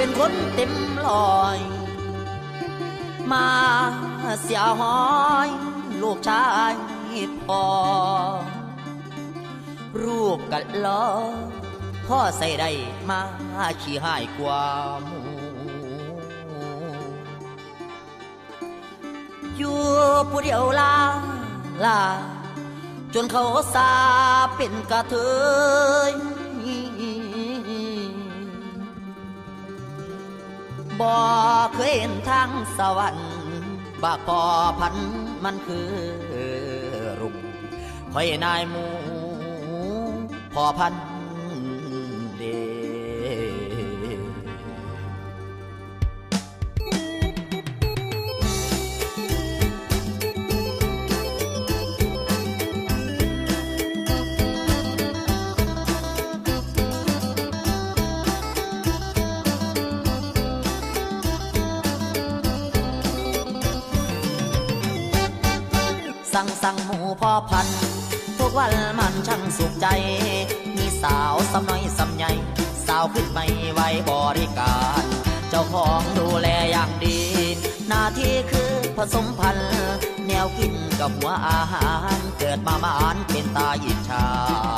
เป็นคนเต็มร้อยมาเสียหอยลูกชายพ่อรูปกัดล้อพ่อใส่ได้มาขี้หายกว่าหมูอยู่ผู้เดียวลาจนเขาสาเป็นกระเทยบ่เคยเห็นทางสวรรค์บากพอพันมันคือรุ่งคอยนายหมูพอพันเดสั่งหมูพ่อพันทุกวันมันช่างสุขใจมีสาวสำน้อยสำใหญ่สาวขึ้นไม่ไหวบริการเจ้าของดูแลอย่างดีหน้าที่คือผสมพันธุ์แนวกินกับหัวอาหารเกิดมาบ้านเป็นตาอิจฉา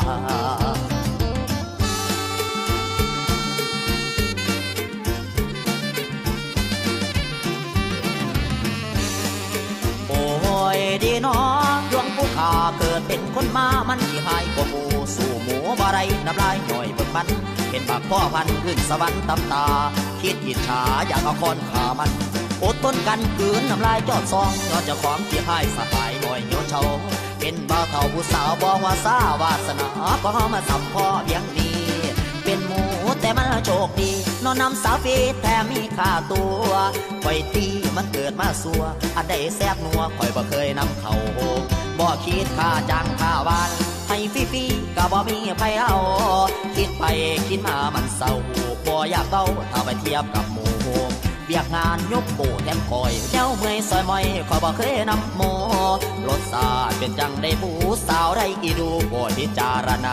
โอ้ยดีน้องดวงผู้ขาเกิดเป็นคนมามันที่หายกว่าหมูสู่หมูบาไรน้ำลายหน่อยเบิ่งมันเห็นบักพ่อพันขึ้นสวรรค์ตำตาคิดอิจฉาอยากเอาค้อนขามันอดทนกันคืนน้ำลายจอดซองยอดเจ้าของที่หายสบายหน่อยเหนียวเฉาเป็นบ่าวเฒ่าผู้สาวบ่ว่าสาวาสนาก็มาสัมพ่อเพียงนี้เป็นหมูแต่มันโชคดีนอนนำสาวฟีแถมมีค่าตัวคอยตีมันเกิดมาสัวอันใดแซ่บนัวคอยบ่เคยนำเข้าบ่คิดค่าจ้างค่าวานให้ฟรีๆก็บ่มีไผเอาคิดไปคิดมามันเศร้าบ่อยากเบ้าถ้าไปเทียบกับหมูเบียกงานยกโบแทนคอยเจ้าเมื่อยซอยมอยคอยบ่เคยนำโมรสชาติเป็นจังได้ผู้สาวได้อีดูบ่พิจารณา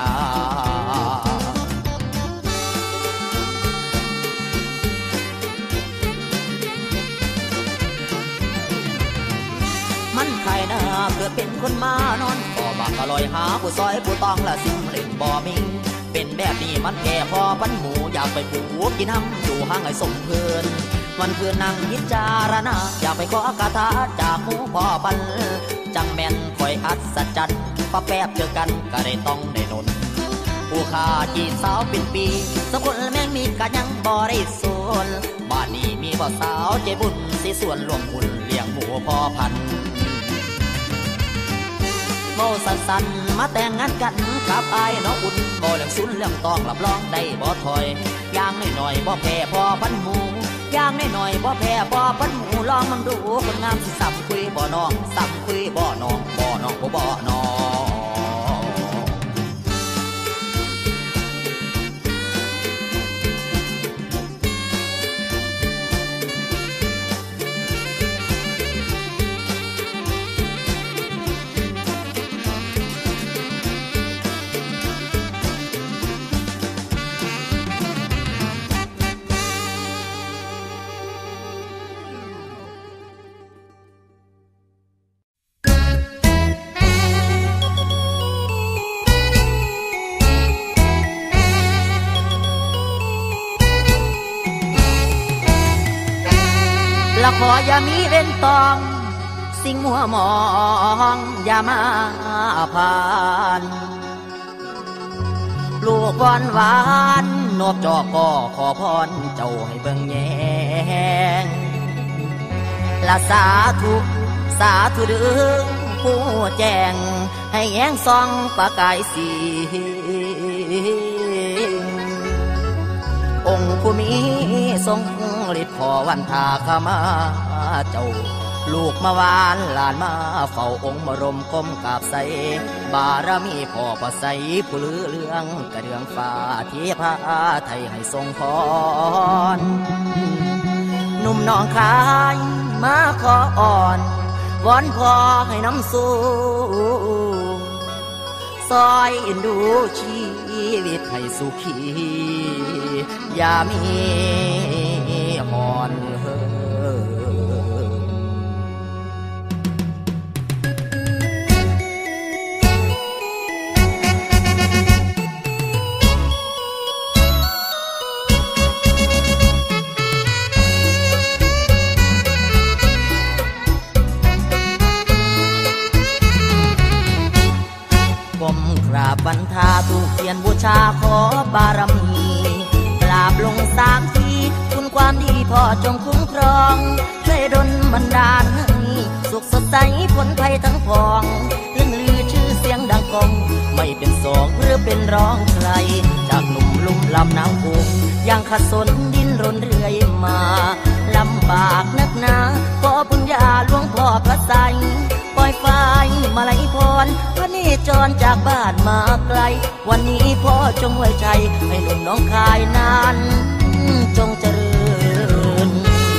มันใครนะเกิดเป็นคนมานอนก็บักอร่อยหาผู้ซอยผู้ต้องละซิมเล่นบ่มิงเป็นแบบนี้มันแก่พอปันหมูอยากไปผูกกินห้ำอยู่ห้างไอ้สมเพื่อนวันคืนนั่งพิจารณาอยากไปขอกระทาจากหมูพ่อปันจังแม่นคอยอัศจรรย์ป้าแป๊บเจอกันก็ได้ต้องได้นนผู้ขาจีสาวเป็นปีสักคนแม่งมีกันยังบ่ได้ส่วนบ้านนี้มีบ่สาวใจบุญสิส่วนรวมบุญเลี้ยงหมูพ่อพันโม่สันมาแต่งงานกันกับไอ้น้องอุ่นบ่เรื่องสุนเรื่องตองรับรองได้บ่ถอยอย่างน้อยๆบ่แพ้พ่อพันหมูอย่างน้อยๆบ่แพ้พ่อพันหมูลองมันดูคนงามสิสัมคุยบ่น้องสัมคุยบ่น้องบ่น้องบ่น้องขออย่ามีเว้นตองสิ่งมัวมองอย่ามาผ่านลูกวอนหวานนบจอก็ขอพรเจ้าให้เบิ่งแยงละสาธุเด้อผู้แจ้งให้แย้งซองประกายสีองค์ผู้มีทรงฤทธิ์ขอวันทาขมาเจ้าลูกมาวานหลานมาเฝ้าองค์บรมก้มกราบใสบารมีพ่อประใสผู้ลือเรื่องกระเดื่องฟ้าที่พาไทยให้ทรงพรหนุ่มน้องคายมาขออ่อนวอนพ่อให้น้ำสู้ซอยเอ็นดูชีวิตให้สุขีอย่ามีหอนเฮอบรรทาถูกเทียนบูชาขอบารมีกราบลง3 ทีคุณความดีพ่อจงคุ้มครองช่วยดลบันดาลให้สุขสดใสพ้นภัยทั้งปวงเรื่องลือชื่อเสียงดังก้องไม่เป็นสองหรือเป็นร้องใครจากหนุ่มลุ่มลำน้ำโขงยังขัดสนดิ้นรนเรื่อยมาลำบากนักหนาขอบุญญาหลวงพ่อพระไสยปล่อยไฟมาลัยพรพระเนจรจากบ้านมาไกลวันนี้พ่อจงไว้ใจให้หนุ่มน้องคายนานจงเจริญ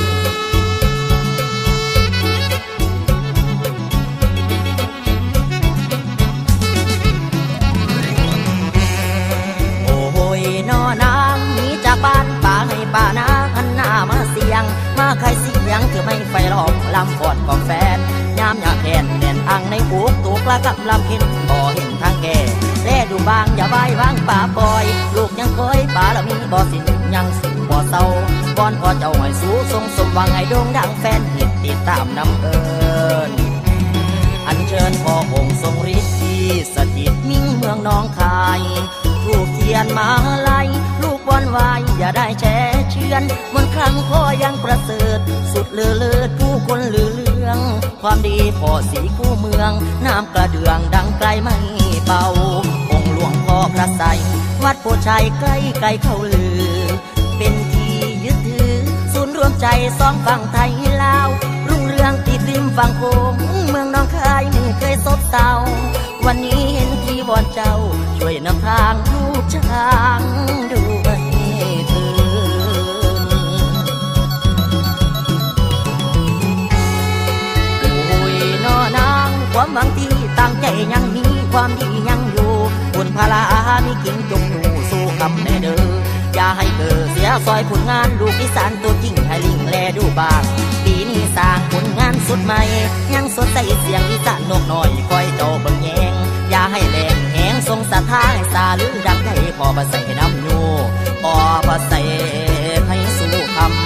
โอ้ยนอนางหนีจากบ้านป่าให้ป่านาหันหน้ามาเสียงมาใครเสียงเธอไม่ไฟหลอกลำกอดของแฟนยามอยากแขนแน่นอังในปุกตูกละกับลำเห็นบ่เห็นทางแก่แลดูบางอย่าใบวางป่าปล่อยลูกยังคอยป่าละมีบ่สิ้นยังสิ้นบ่เศร้าบอนพ่อเจ้าให้สู้ทรงสมหวังให้โด่งดังแฟนเห็นติดตามนำเอิญอัญเชิญพ่อองค์ทรงฤทธิ์ที่สถิตมิ่งเมืองน้องคายถูกเทียนมาลัยลูกบอนวายอย่าได้แช่เชือนมนต์ครั้งพ่อยังประเสริฐสุดเลือเลิศผู้คนลือเลืองความดีพ่อสีคู่เมืองน้ำกระเดื่องดังไกลไม่เบาองค์หลวงพ่อพระไสยวัดโพชัยใกล้ไกลเข้าลือเป็นที่ยึดถือศูนย์รวมใจสองฝั่งไทยลาวรุ่งเรืองติดริมฝั่งโขงเมืองน้องคายไม่เคยซบเซาวันนี้เห็นที่วอนเจ้าช่วยนำทางลูกช้างด้วยเถิดโอ้ยนอนางความหวังที่ตั้งใจยังมีความดียังอยู่บุญพลามีกิ่งจงอยู่สู้คำในเด้ออย่าให้เกิดเสียซอยผลงานลูกอีสานตัวจริงให้ลิงแลดูบ้างปีนี้สร้างผลงานสุดใหม่ยังสดใสเสียงอีสานนกน้อยคอยเจ้าเบิ่งแยงอย่าให้แรงแหงทรงสะท้ายสาลือดังใจพอบ่ใส่น้ำยูพอบ่ใส่ให้สู้คำ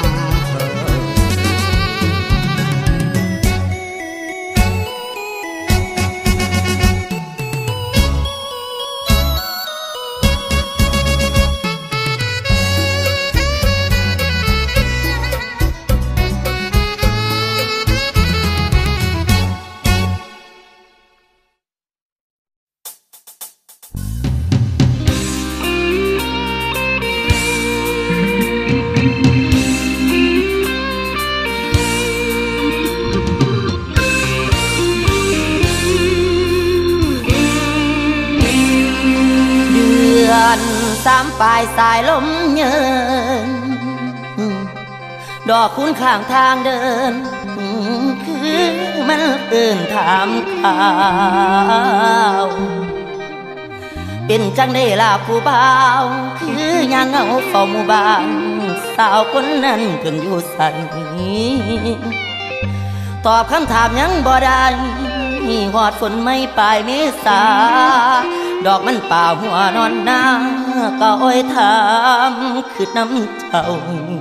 3 ปลายสายลมเยินดอกคุ้นข้างทางเดินคือมันตื่นถามข่าวเป็นจังได้ลาผู้บ่าวคือยังเอาเฝ้าหมู่บ้านสาวคนนั้นเพิ่นอยู่ใสตอบคำถามยังบ่ได้หอดฝนไม่ปลายเมษาดอกมันป่าหัวนอนหน้าก็อ้อยถามคือน้ำเจ้า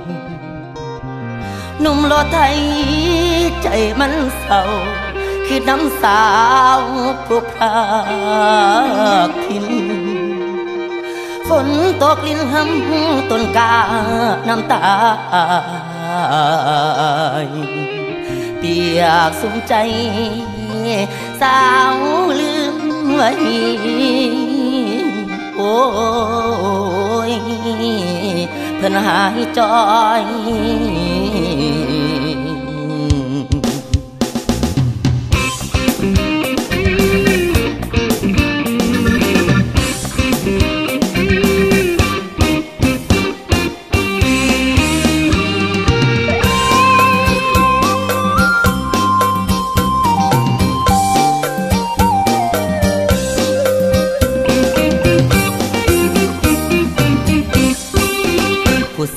หนุ่มโลไทยใจมันเศร้าคือน้ำสาวผู้พรากถิ่นฝนตกลิ้นหำต้นกาน้ำตาเปียกสุมใจสาวลืมไว้โอ้ยเพิ่นหายจอย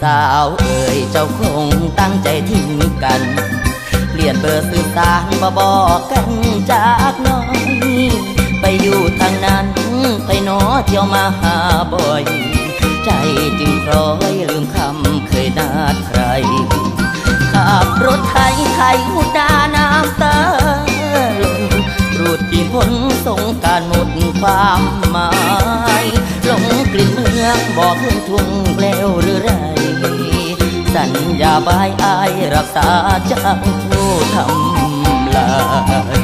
สาวเอ่ยเจ้าคงตั้งใจทิ้งกันเปลี่ยนเบอร์สื่อสารมาบอกกันจากน้อยไปอยู่ทางนั้นไปหนอเที่ยวมาหาบ่อยใจจึงคล้อยลืมคำเคยนัดใครขับรถไทยหุดาน้ำตาลงรูดกี่พ้นสงการหมดความหมายหลงกลิ่นเมืองบอกขึ้นทุ่งแปลวหรือไรสัญญาบายอายรักษาจากผู้ทำลาย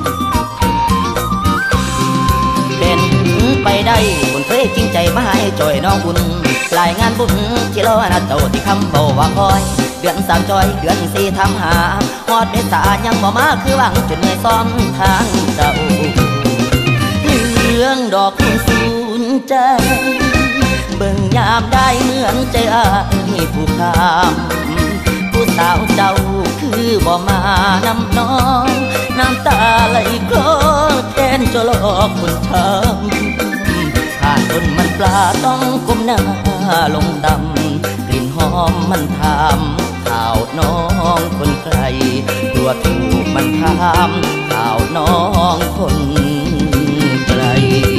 เป็นไปได้คนเคยจริงใจมาให้จอยน้องบุญรายงานบุญที่รอนัดเจ้าที่คำบอกว่าคอยเดือนสามจอยเดือนสี่ทำหาฮอดเดสายังบ่มาคือหวังจนเหนื่อยซ้อมทางเจ้าเรื่องดอกสูญใจเบิ่งยามได้เหมือนใจอ้ายผู้คำผู้สาวเจ้าคือบ่มานำน้องน้ำตาไหลคลอแทนจะหลอกคนช้ำผ่านต้นมันปลาต้องก้มหน้าลงดำกลิ่นหอมมันทำข่าวน้องคนไกลตัวถูกมันทำข่าวน้องคนไกล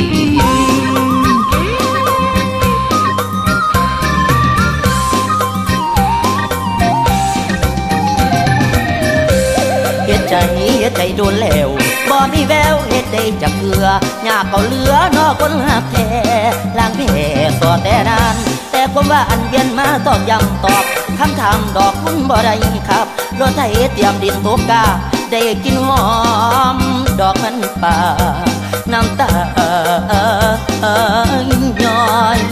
เฮ็ดใจโดนแล้วบ่มีแววเฮ็ดได้จักเกือยากเขาเหลือนอคนหักแท้ล้างแผลสอแต่นานแต่ความว่าอันเวียนมาตอบย้ำตอบคำถามดอกคุณบ่ได้ครับรถไถเตรียมดินตกกาได้กินหอมดอกมันป่าน้ำตาย้อย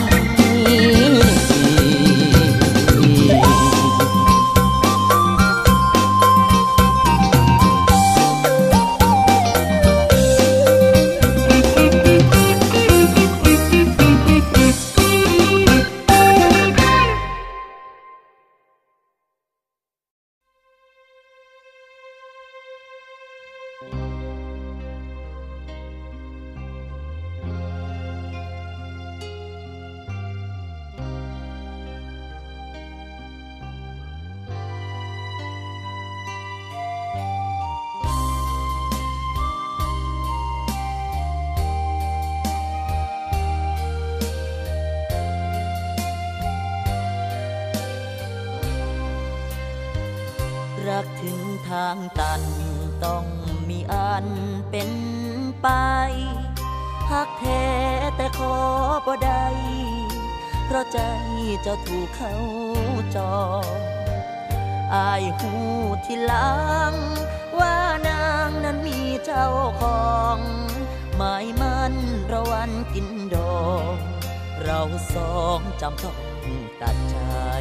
รักถึงทางตันต้องมีอันเป็นไปหักแท้แต่ขอบ่ได้เพราะใจเจ้าถูกเขาจองอายหูที่หลังว่านางนั้นมีเจ้าของหมายมันระวันกินดองเราสองจำต้องตัดใจ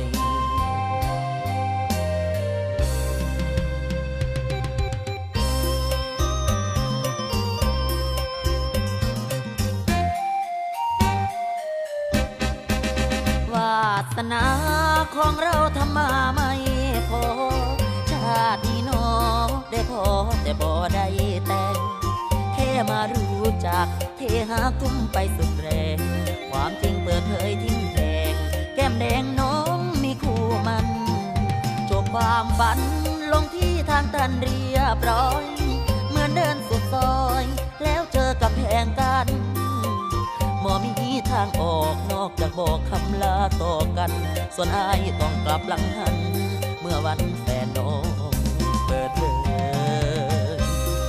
วาสนาของเราทำมาไม่พอชาตินี้น้อได้พอแต่บ่ได้แต่งแค่มารู้จักเทหาคุ้มไปสุดแรงความจริงเปิดเผยทิ้งแทงแก้มแดงน้องมีคู่มันจบความฝันลงที่ทางตันเรียบร้อยเหมือนเดินสุดซอยแล้วเจอกับแพงกันบ่มีทางออกนอกจากบอกคำลาต่อกันส่วนอายต้องกลับหลังหันเมื่อวันแฟนน้องเปิดเผย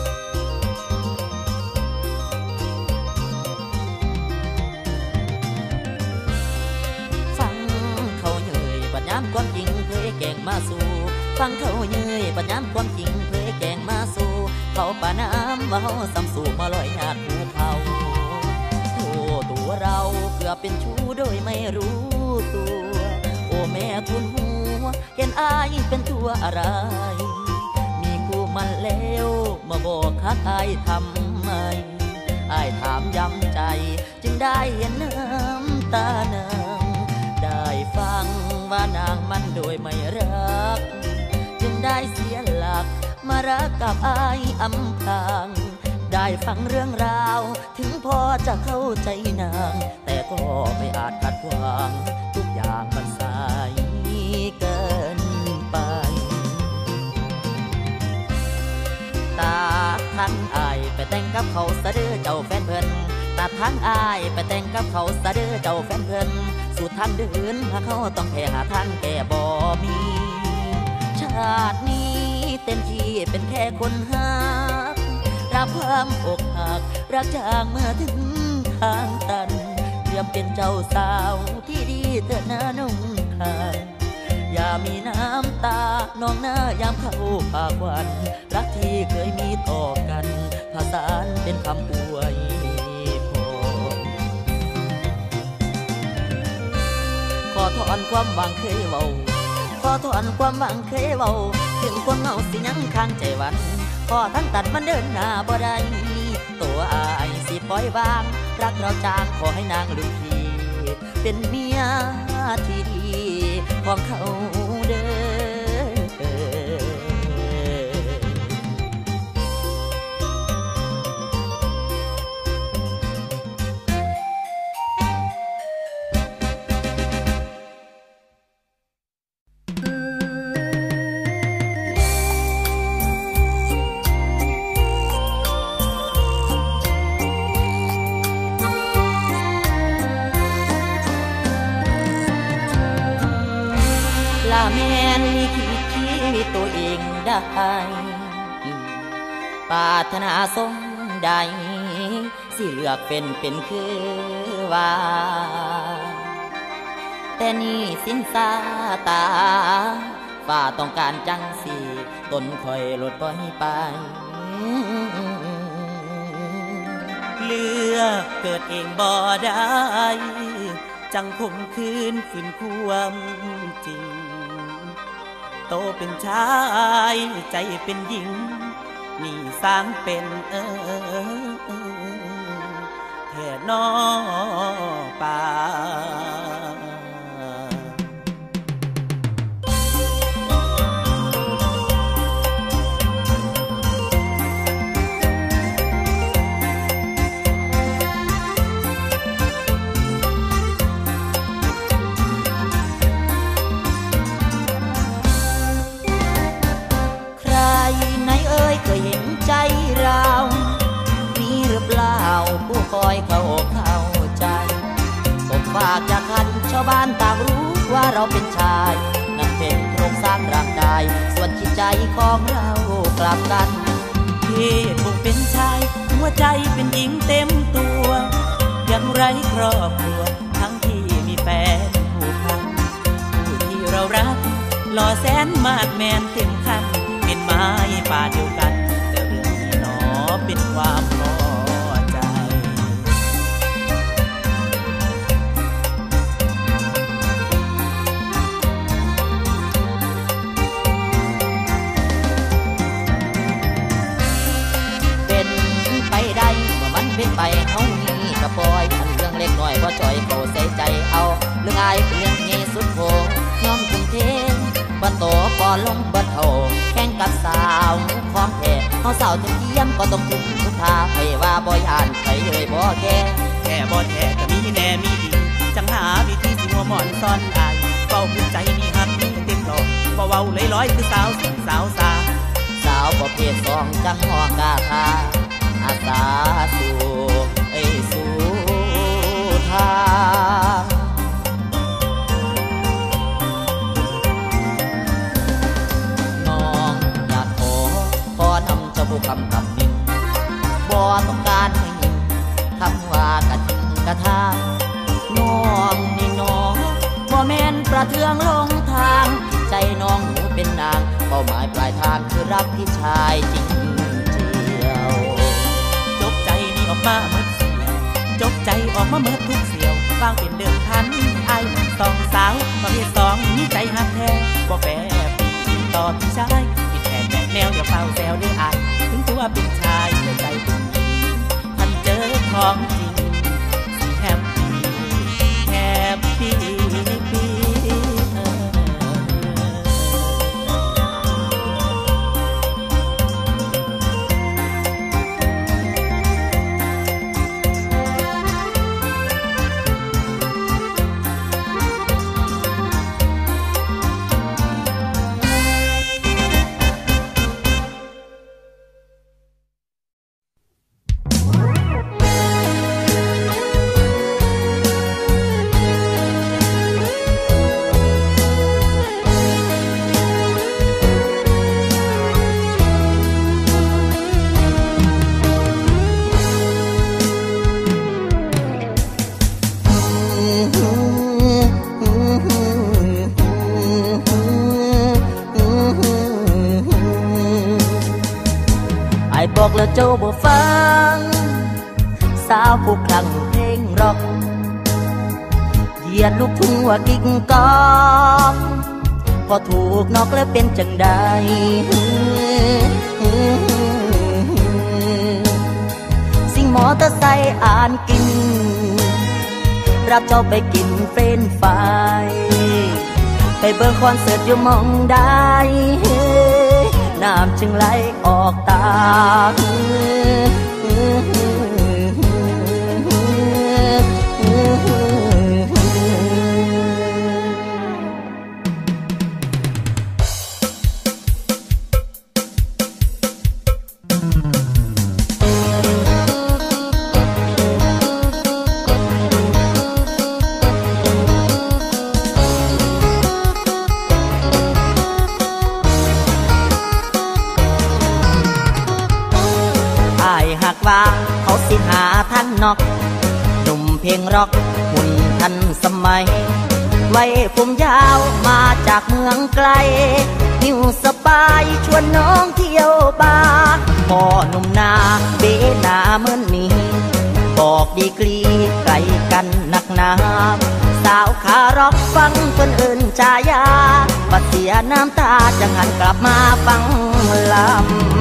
ฟังเขาเย้ยปัญญามความจริงเผยแกงมาสู่ฟังเขาเย้ยปัญญามความจริงเผยแกงมาสู่เขาป่าน้ำว่าเขาซ้ำสู่มาลอยหาดภูเขาตัวเราเกือบเป็นชู้โดยไม่รู้ตัวโอ้แม่ทุนหัวเห็นอายเป็นตัวอะไรมีกูมันแล้วมาบอกฮักอายทำไมอายถามย้ำใจจึงได้เห็นน้ำตานางได้ฟังว่านางมันโดยไม่รักจึงได้เสียหลักมารักกับอายอำพรางได้ฟังเรื่องราวถึงพอจะเข้าใจนางแต่ก็ไม่อาจขัดขวางทุกอย่างมันสายแต่งกับเขาซะเด้อเจ้าแฟนเพิ่นตัดทางอายไปแต่งกับเขาซะเด้อเจ้าแฟนเพิ่นสู่ทางเดินหาเขาต้องแพ้หาทางแก่บ่มีชาตินี้เต็มที่เป็นแค่คนหักรับความอกหักรักจางเมื่อถึงทางตันเตรียมเป็นเจ้าสาวที่ดีเถิดนะน้องชายอย่ามีน้ำตาน้องหน้ายามเข้าปากหวานรักที่เคยมีต่อกันผสานเป็นคำอวยพรขอถอนความหวังเคยเว้าขอถอนความหวังเคยเว้าถึงความเหงาสิยังค้างใจวันขอทั้งตัดมันเดินหน้าบ่ได้ตัวอายสิปล่อยวางรักเราจางขอให้นางลุงพีเป็นเมียที่ดีของเขาเด้อแม่นลิขิตชีวิตตัวเองได้ปรารถนาสมใดสิเลือกเป็นคือว่าแต่นี่สินสาตาฝ่าต้องการจังสีตนคอยลดปล่อยไปเลือกเกิดเองบ่ได้จังคมคืนฝืนความจริงโตเป็นชายใจเป็นหญิงนี่สร้างเป็นแท่นอป่าเคยเห็นใจเรามีหรือเปล่าผู้คอยเข้าใจผมฝากจากคันชาวบ้านต่างรู้ว่าเราเป็นชายนั่นเป็นโครงสร้างร่างกายส่วนจิตใจของเรากลับกันเพศคงเป็นชายหัวใจเป็นหญิงเต็มตัวยังไร้ครอบครัวทั้งที่มีแฟนผู้พันผู้ที่เรารักหล่อแสนมาดแมนถึงขั้นเป็นไม้ป่าเดียวกันแต่เรื่องนี้หนอเป็นความพอใจเป็นไปได้เมื่อมันเป็นไปเฮานี่กระปอยอันเรื่องเล็กน้อยบ่จ่อยเขาใส่ใจเอาเรื่องอายเป็นเรื่องใหญ่สุดโขยอมทุ่มเทบ่โตปอลงบ่เท่าแข่งกับสาวของแท้เฮาสาวจะเทียมก็ต้องทุ่มทุกท่าให้ว่าบ่ย่านใครเลยบ่แค่บ่แท้ก็มีแน่มีดีจังหาวิธีสิหัวหมอนซ่อนอายเฝ้าภูมิใจมีหักมีเต็มหลอกบ่เว้าลอยๆคือสาวสิสาวสาสาวประเภทสองจังห้องกาทาอาสาสู่สู่ทางผู้คำหนึ่งบ่ต้องการให้ยิงคำว่ากะทิ้งกะทาน้องนี่น้องบ่แม่นประเทืองลงทางใจน้องหนูเป็นนางเป้าหมายปลายทางคือรักพี่ชายจริงเจียวจกใจนี่ออกมาเมื่อเสียวจกใจออกมาเมื่อทุกเสียววางเป็นเดิมพันไอ้สองสาวประเภทสองมีใจหักแท้บ่แปรปีต่อพี่ชายที่แทนแนวอย่าเฝ้าแซวเด้ออายถึงตัวเป็นชายแต่ใจเป็นหญิงท่านเจอของจริงแฮปปี้เจ้าบ่ฟังสาวผู้คลั่งเพลงร็อกเหยียดลูกทุ่งว่ากิ๊กก๊อกพอถูกนอกแล้วเป็นจังใดสิ่งมอเตอร์ไซค์อ่านกินรับเจ้าไปกินเฟรนช์ฟรายไปเบิ่งคอนเสิร์ตอยู่มองได้น้ำจึงไหลออกตาว่าเขาสิหาท่านนอกหนุ่มเพลงร็อกหุ่นทันสมัยไว้ผมยาวมาจากเมืองไกลนิวสปายชวนน้องเที่ยวบาร์พ่อหนุ่มนาเบนาเหมือนนี้บอกดีกรีไกลกันนักหนาสาวขาร็อกฟังเพิ่นเอิ้นชายาบัดเสียน้ำตาจังหันกลับมาฟังลำ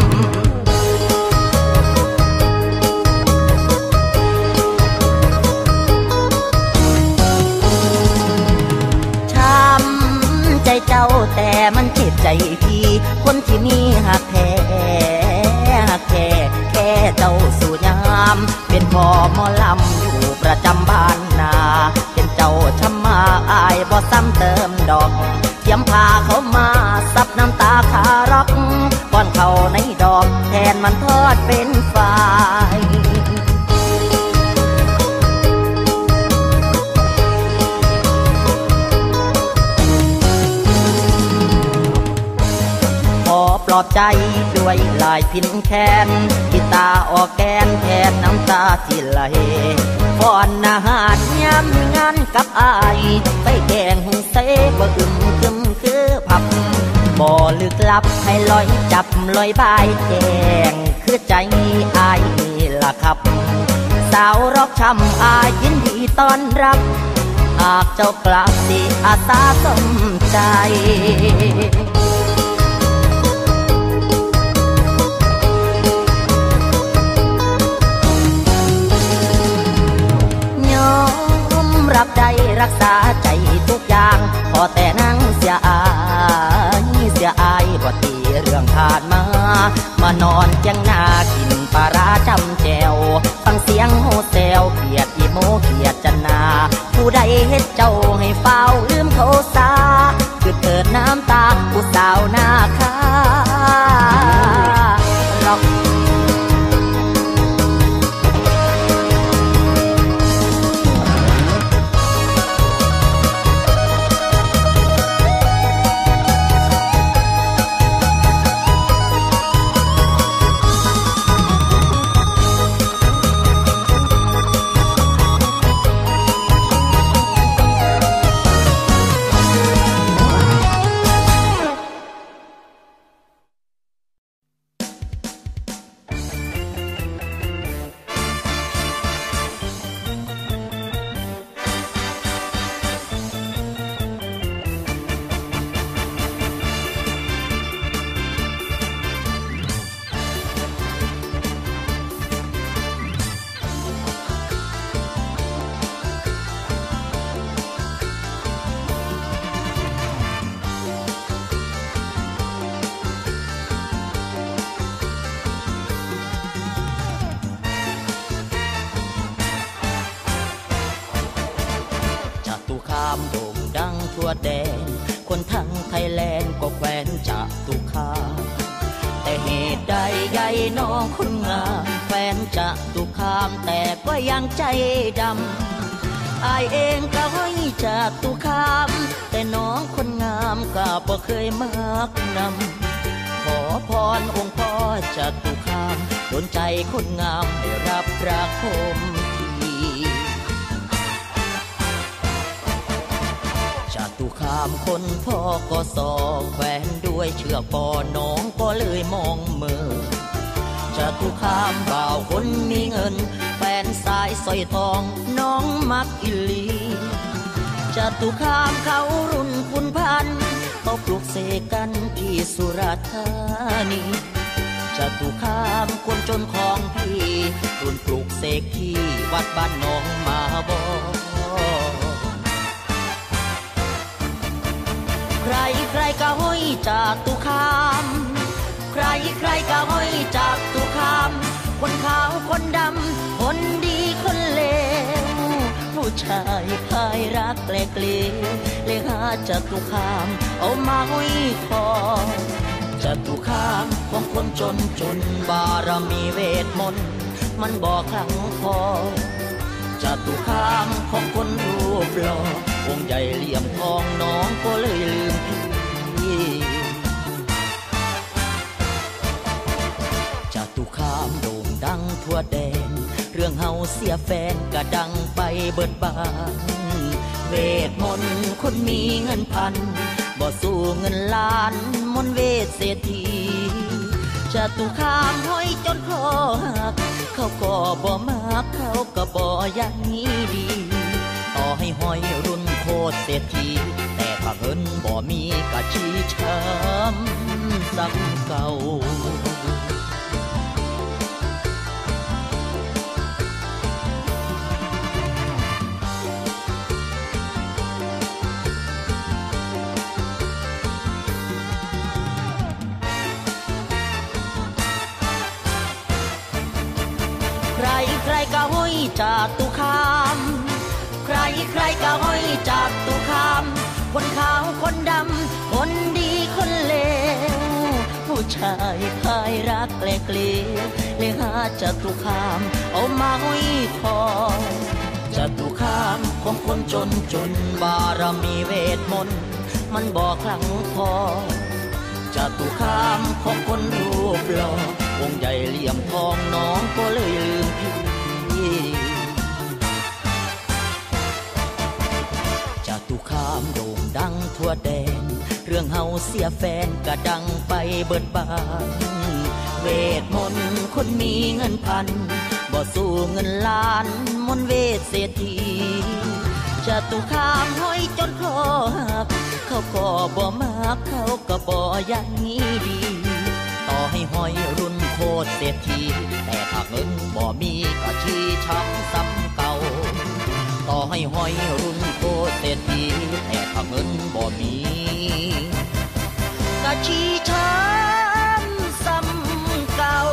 ใจเจ้าแต่มันเจ็บใจพี่คนที่มีหักแท้หักแค่เจ้าสู่ยามเป็นพ่อหมอลำอยู่ประจำบ้านนาเป็นเจ้าช้ำมาอายบ่ซ้ำเติมดอกเทียมพาเขามาซับน้ำตาขาร็อกป้อนเขาในดอกแทนมันทอดเป็นฝ่ายปลอบใจด้วยลายพินแคนกีตาออกแกนแทนน้ำตาที่ไหลก่อนอาหารย้ำงานกับอายไปแกงหุงเสบ่อึมคึมคือผับบ่ลึกลับให้ลอยจับลอยบายแกงคือใจอายนี่ล่ะครับสาวรอกช้ำอายยินดีต้อนรับหากเจ้ากลับสิอาสาสมใจรับได้รักษาใจทุกอย่างพอแต่นั่งเสียอายบ่ตีเรื่องผ่านมามานอนเจียงหน้ากินปลาร้าจำแจวฟังเสียงโฮเซลเกียดอีโมเกียดจันนาผู้ใดเฮ็ดเจ้าให้เฝ้าลืมเขาซาคือเกิดน้ำตาผู้สาวหน้าคาร็อกโด่งดังทั่วแดนคนทั้งไทยแลนด์ก็แคว้นจะตุคามแต่เหตุใดใหญ่น้องคนงามแฟนจะตุคามแต่ก็ยังใจดำอายเองก็ให้จากตุคามแต่น้องคนงามก็บ่เคยมักนำขอพรองค์พ่อจะตุคามโดนใจคนงามให้รับรักคมจตุคามคนพ่อก็สอแขวนด้วยเชือกปอน้องก็เลยมองเมื่อจะทุกข้ามบ่าวคนมีเงินแฟนสายสร้อยทองน้องมักอิลีจะทุกข้ามเขารุ่นคุณพันเขาปลูกเสกกันที่สุราษฎร์ธานีจะทุกข้ามคนจนของพี่รุ่นปลูกเสกที่วัดบ้านน้องมาบอใครใครก็ห้อยจากตุคามใครใครก็ห้อยจากตุคามคนขาวคนดำคนดีคนเลวผู้ชายพายรักแกลเกลียวเลยหาจากตุคามเอามาห้อยคอจากตุคามของคนจนจนบารมีเวทมนต์มันบอกครั้งพอจากตุคามของคนรูปหล่อองค์ใหญ่เหลี่ยมทองน้องก็เลยลืมพี่จตุคามโด่งดังทั่วแดนเรื่องเฮาเสียแฟนก็ดังไปเบิดบานเวทมนต์คนมีเงินพันบ่สู้เงินล้านมนต์เวทเศรษฐีจตุคามห้อยจนคอหักเขาก็บ่มักเขาก็บ่อยากนี้ดีต่อให้ห้อยรุ่นโคตรเศรษฐีแต่ถ้าเงินบ่มีก็ชี้ช้ำซ้ำเก่าใครใครก็ห้อยจากตุคามใครใครก็ห้อยจากตุคามคนขาวคนดำคนดีคนเลวผู้ชายพายรักแกลเกลียวเลยหาจากตุคามเอามาห้อยคอจากตุคามของคนจนจนบารมีเวทมนต์มันบอกครั้งพอจากตุคามของคนรูปหล่อองค์ใหญ่เหลี่ยมทองน้องก็เลยลืมพี่จตุคามโด่งดังทั่วแดนเรื่องเฮาเสียแฟนก็ดังไปเบิดบานเวทมนต์คนมีเงินพันบ่สู้เงินล้านมนต์เวทเศรษฐีจตุคามห้อยจนคอหักเขาก็บ่มักเขาก็บ่อยากนี้ดีต่อให้ห้อยรุ่นโคตรเศรษฐีแต่ถ้าเงินบ่มีก็ชี้ช้ำซ้ำเก่าต่อให้ห้อยรุ่นโคตรเศรษฐีแต่ถ้าเงินบ่มีก็ชี้ช้ำซ้ำเก่า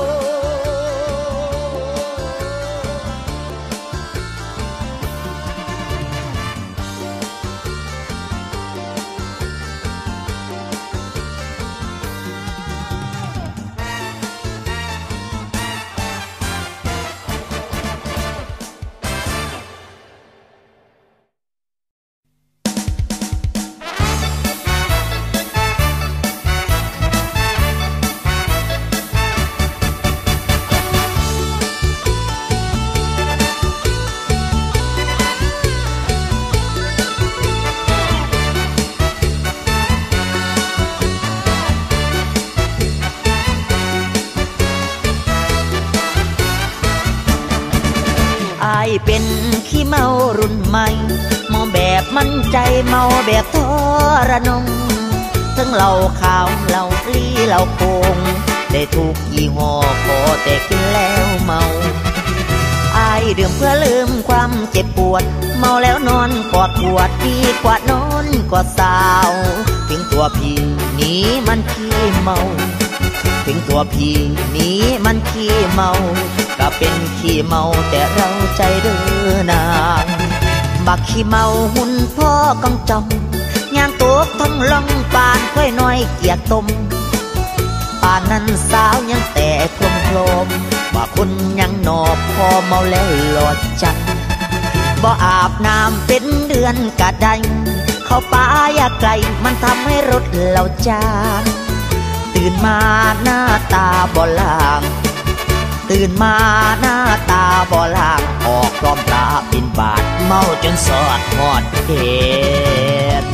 เป็นขี้เมารุ่นใหม่เมาแบบมั่นใจเมาแบบทรนงทั้งเหล้าขาวเหล้าปลีเหล้าโกงได้ทุกยี่ห้อขอแต่กินแล้วเมาอายดื่มเพื่อลืมความเจ็บปวดเมาแล้วนอนกอดขวดดีกว่านอนกอดสาวถึงตัวพี่นี้มันขี้เมาถึงตัวพี่นี้มันขี้เมาก็เป็นขี้เมาแต่เราใจเดื้อนางบักขี้เมาหุ่นพ่อกังจองย่างตัวทั้งล่องปานค่อยน้อยเกียกตมป่านนั้นสาวยังแต่โคลมว่าคนยังนอบพอเมาแล้วหลอดจังบ่อาบน้ำเป็นเดือนกะดังเข้าป่าอย่าไกลมันทำให้รถเราจางตื่นมาหน้าตาบ่ล่างตื่นมาหน้าตาบ่ล่างออกกล้อมตาปินบาดเมาจนสอดหอดเด็ด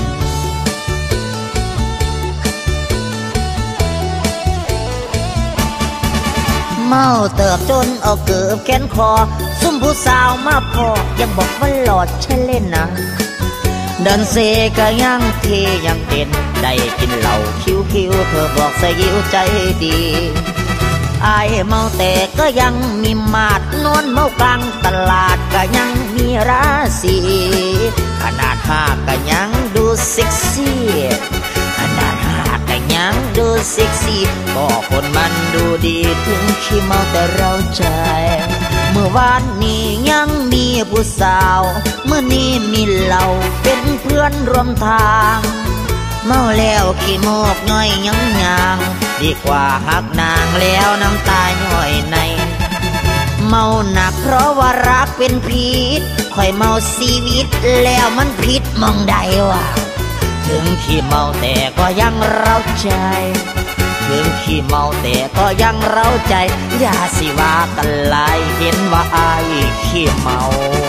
เมาเติบจนเอาเกือบแขนคอซุ่มผู้สาวมาพอยังบอกว่าหลอดใช่เล่นนะเดินเซก็ยังเทยังเด่นได้กินเหล้าคิวๆเธอบอกใส่ยิ้วใจดีอายเมาแต่ก็ยังมีมาดนอนเมากลางตลาดก็ยังมีราศีขนาดหากก็ยังดูเซ็กซี่ขนาดหากก็ยังดูเซ็กซี่ก็คนมันดูดีถึงขี้เมาแต่เราใจเมื่อวานนี้ยังมีผู้สาวเมื่อนี้มีเราเป็นเพื่อนร่วมทางเมาแล้วขี้โมกย่อยยังยางดีกว่าหักนางแล้วน้ำตาย่อยในเมาหนักเพราะว่ารักเป็นพิษค่อยเมาชีวิตแล้วมันผิดมองใดวะถึงขี้เมาแต่ก็ยังเร้าใจถึงขี้เมาแต่ก็ยังเร้าใจอย่าสิว่ากันหลายเห็นว่าอายขี้เมา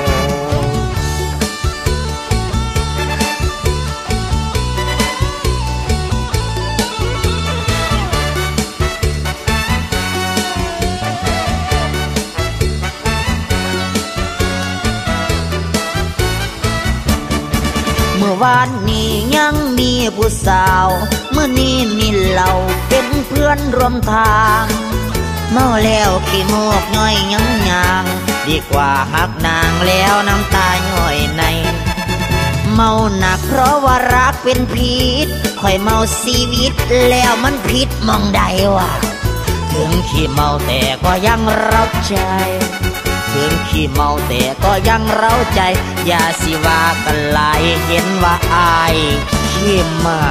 เมื่อวานนี้ยังมีผู้สาวเมื่อนี้มีเราเป็นเพื่อนร่วมทางเมาแล้วขี้โมกย่อยยังยางดีกว่าหักนางแล้วน้ำตาย่อยในเมาหนักเพราะว่ารักเป็นพิษค่อยเมาชีวิตแล้วมันผิดมองใดวะถึงขี้เมาแต่ก็ยังเร้าใจถึงขี้เมาแต่ก็ยังเร้าใจอย่าสิว่ากันหลายเห็นว่าอายขี้เมา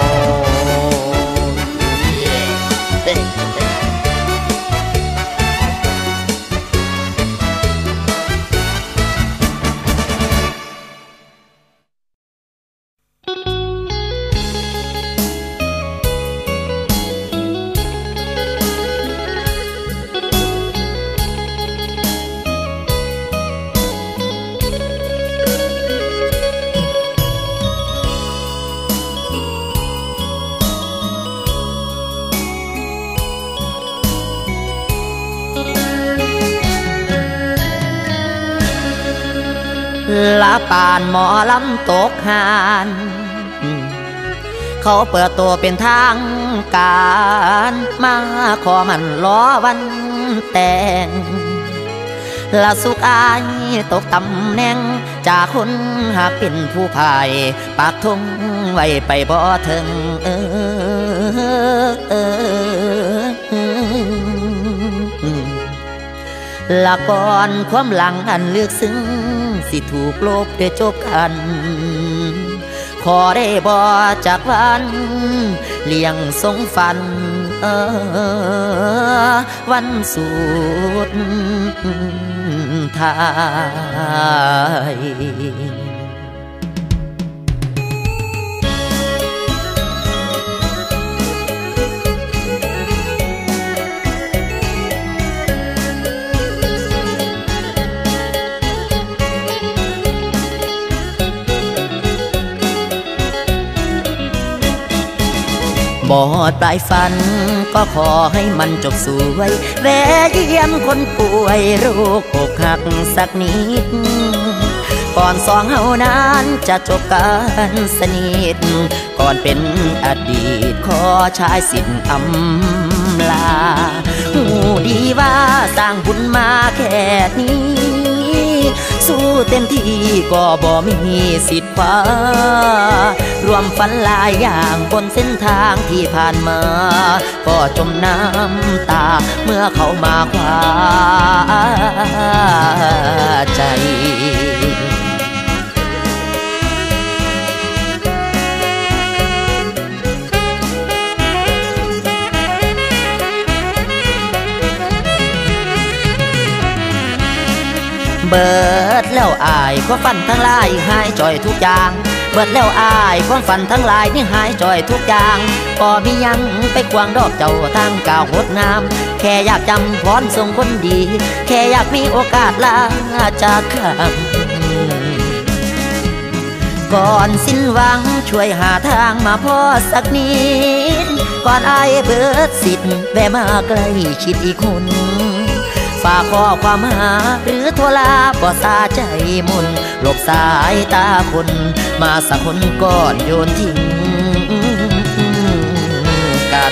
ละปานหมอลำตกหานเขาเปิดตัวเป็นทางการมาขอมันล้อวันแต่งละสุกอายตกตำแหน่งจากคนหากเป็นผู้พายปากทงไว้ไปบ่ถึงละก่อนความหลังอันเลือกซึ้งสิถูกลบได้จบกันขอได้บ่จากวันเลี้ยงทรงฝันวันสุดท้ายบอดปลายฝันก็ขอให้มันจบสวยแวะเยี่ยมคนป่วยโรคอกหักสักนิดก่อนสองเฮานั้นจะจบกันสนิทก่อนเป็นอดีตขอชายสิ้นอำลาหูดีว่าสร้างบุญมาแค่นี้สู้เต็มที่ก็บ่มีสิทธิ์คว้ารวมฝันหลายอย่างบนเส้นทางที่ผ่านมาก็จมน้ำตาเมื่อเขามาคว้าใจเบิดแล้วอายความฝันทั้งหลายหายจ่อยทุกอย่างเบิดแล้วอายความฝันทั้งหลายนี่หายจ่อยทุกอย่างก็มียังไปกวางดอกเจ้าทางก้าวงดงามแค่อยากจำพรส่งคนดีแค่อยากมีโอกาสลาจากข้างก่อนสิ้นหวังช่วยหาทางมาพอสักนิดก่อนอายเบิดสิทธิ์แวะมาใกล้ชิดอีกคนฝากข้อความหาหรือโทรลาบ่สาใจมุนหลบสายตาคนมาสักคนก่อนโยนทิ้งกัน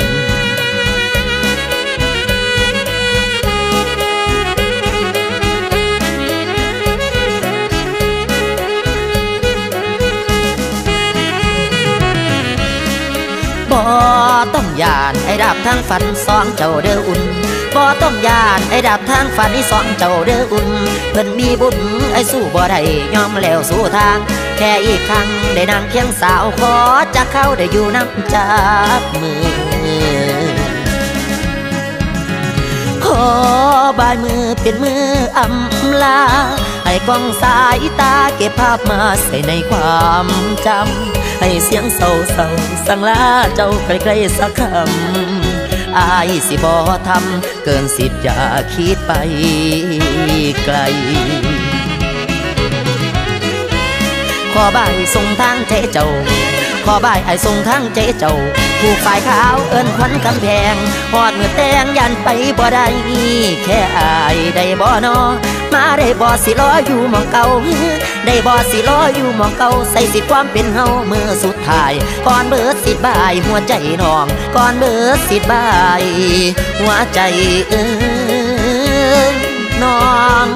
บ่ต้องย่านไอ้ดับทางฝันสองเจ้าเด้ออุ่นบ่ต้องย่านไอ้ดับทางฝันสองเจ้าเด้ออุ่นเพิ่นมีบุญไอ้สู้บ่ได้ยอมแล้วสู้ทางแค่อีกครั้งได้นั่งเคียงสาวขอจะเข้าได้อยู่น้ำจับมือขอบายมือเป็นมืออำลาให้กล้องสายตาเก็บภาพมาใส่ในความจำให้เสียงเศร้าสั่งลาเจ้าใกล้ๆสักคำอายสิบ่ทำเกินสิทธิ์อย่าคิดไปไกลขอบายส่งทางใจเจ้าขอบายไอ้ส่งทางใจเจ้าผู้ฝ่ายขาวเอิ้นควันกำแพงหอดเมื่อแตงยันไปบ่ได้แค่อายได้บ่นอมาได้บ่สิรออยู่หม่องเก่าได้บ่สิรออยู่หม่องเก่าใส่สิทธิ์ความเป็นเฮาเมื่อสุดท้ายก่อนเบิดสิทธิ์บายหัวใจน้องก่อนเบิดสิทธิ์บายหัวใจน้อง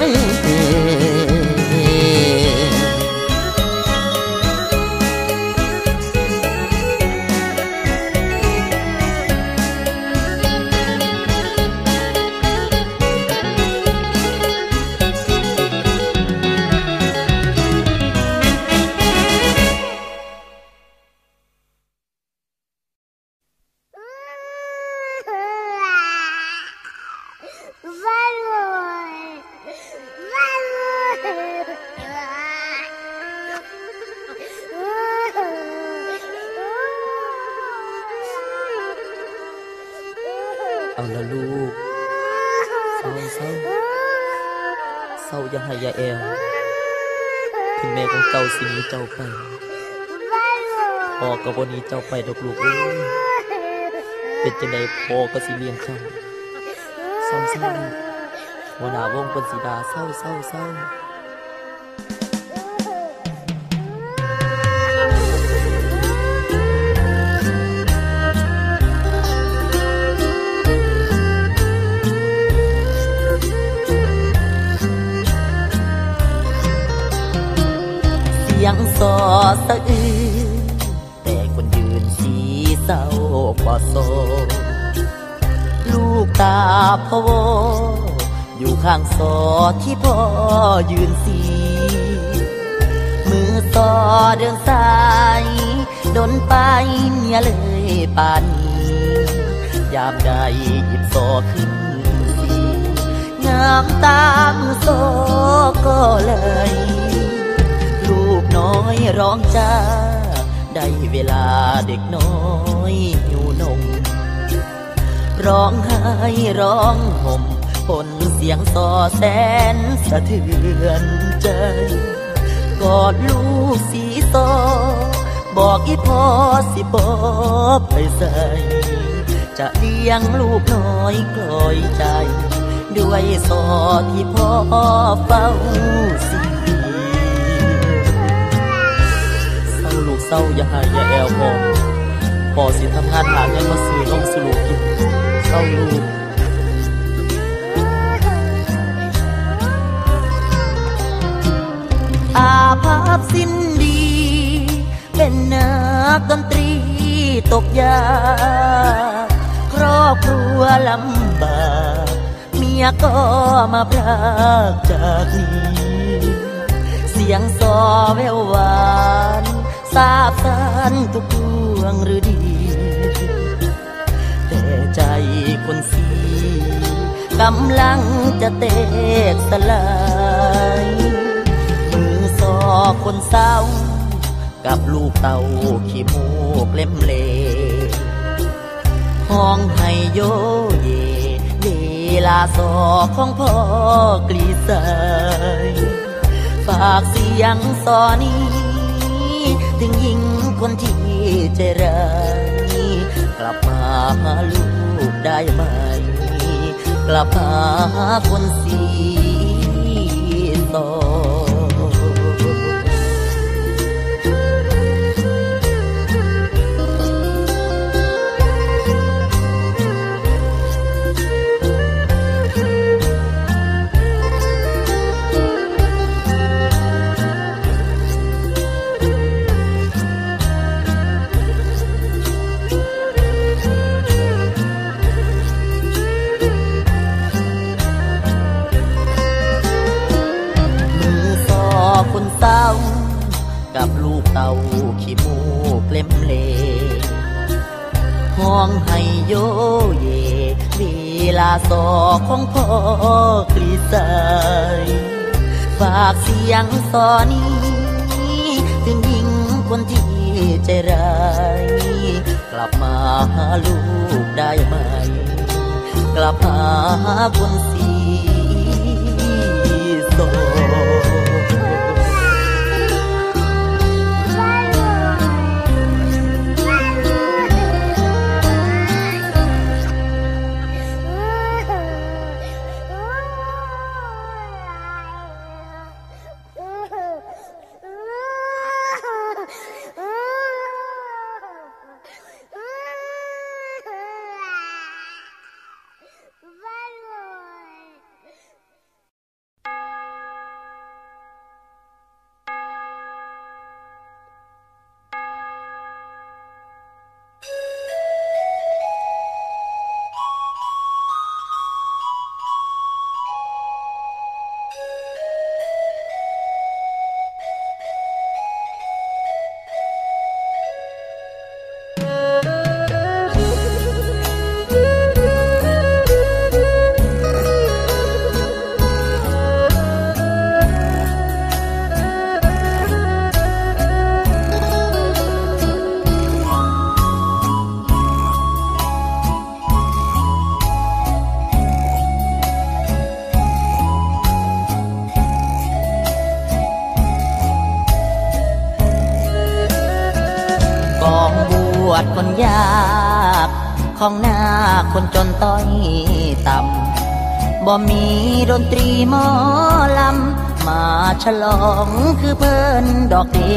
เอาละลูกเศร้าอย่าให้ยาแอลถึงแม่ของเจ้าสิหนีเจ้าไปพ่อก็บ่หนีเจ้าไปดอกลูกเอ้ยเป็นจังได๋พ่อก็สิเลี้ยงเจ้าเศร้าหัวหน้าวงเพิ่นสิด่าเศร้ายังสอสะอื้นแต่คนยืนสีเศร้าบ่โซลูกตาพ่ออยู่ข้างสอที่พ่อยืนสีมือสอเดินสายดนไปเมียเลยป่านนี้ยามใดหยิบสอขึ้นสีงามตามโซก็เลยลูกน้อยร้องจ้าได้เวลาเด็กน้อยหิวนมร้องไห้ร้องห่มปนเสียงส่อแสนสะเทือนใจกอดลูกสีโซบอกอีพ่อสิบอบไปใส่จะเลี้ยงลูกน้อยกลอยใจด้วยสอที่พ่อเฝ้าสีเศร้าอย่าหายอย่าแอวพอสิทำงานหาเงินมาซื้อนมสลูกกินเศร้าลูกอาภัพสิ้นดีเป็นนักดนตรีตกยากครอบครัวลำบากเมียก็มาพรากจากนี้เสียงซอแววหวานทราบสานทุกดวงหรือดีแต่ใจคนสีกำลังจะแตกสลายมือสอคนเศร้ากับลูกเต่าขี้มูกเล่มเล่ห้องให้โยเยเวลาสอของพ่อกลีสายฝฝากเสียงสอนี้ถึงหญิงคนที่ใจร้ายกลับมาหาลูกได้ไหมกลับมาหาคนสีต่อกับลูกเต่าขี้มูกเล็มเลห้องให้โยเยเวลาสอของพ่อกลีสายฝากเสียงสอนี้ถึงหญิงคนที่ใจร้ายกลับมาหาลูกได้ไหมกลับมาหาคนสีสอคนยากของหน้าคนจนต้อยต่ำบ่มีดนตรีหมอลำมาฉลองคือเพิ่นดอกเด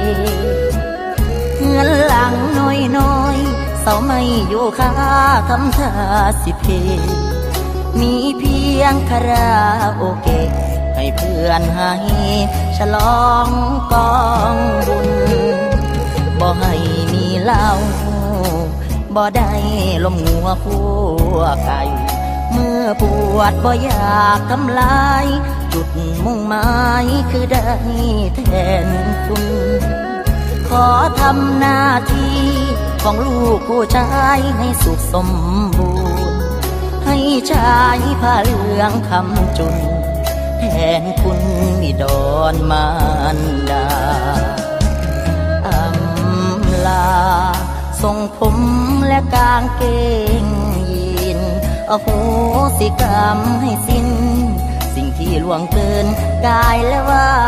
เงินหลังน้อยๆเสาไม่อยู่ค่าทำท่าสิเพมีเพียงคาราโอเกะให้เพื่อนให้ฉลองกองบุญบ่ให้มีเหล้าบ่ได้ลมงัวคั่วไก่เมื่อปวดบ่อยากทำลายจุดมุ่งหมายคือได้แทนคุณขอทำหน้าที่ของลูกผู้ชายให้สุขสมบูรณ์ให้ชายผ้าเหลืองคำจุนแทนคุณมิดรมารดาอำลาทรงผมและกางเกงยีนอโหสิกรรมให้สิ้นสิ่งที่ล่วงเกินกายและวา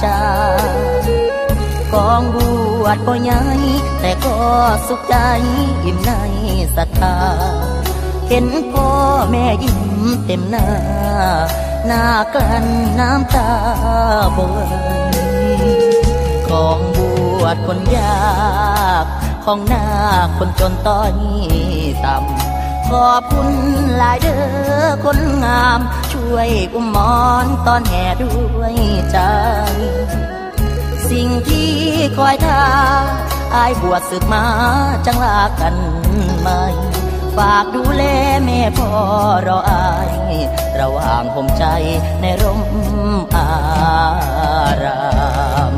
จากองบวชก็ใหญ่แต่ก็สุขใจอิ่มในศรัทธาเห็นพ่อแม่ยิ้มเต็มหน้าหน้ากลั้นน้ำตาบ่ไหลของบวชคนยากของหน้าคนจนต้อยต่ำขอบคุณหลายเด้อคนงามช่วยอุ้มหมอนตอนแห่ด้วยใจสิ่งที่คอยท่าอายบวชศึกมาจังลากันไหมฝากดูแลแม่พ่อรออายระหว่างห่มใจในร่มอาราม